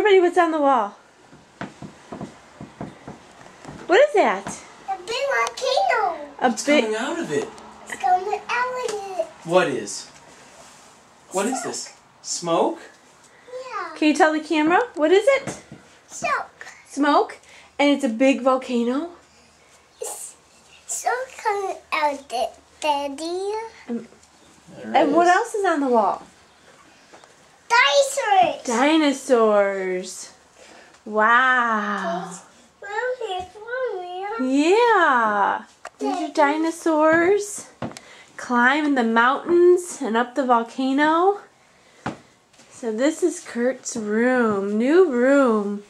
everybody what's on the wall. What is that? A big volcano. What's coming out of it? It's coming out of it. What is? What is this? Smoke? Yeah. Can you tell the camera? What is it? Smoke. Smoke? And it's a big volcano? It's smoke coming out of it, Daddy. And what else is on the wall? Dinosaurs. Dinosaurs. Wow. Yeah. These are dinosaurs climbing the mountains and up the volcano. So this is Curt's room. New room.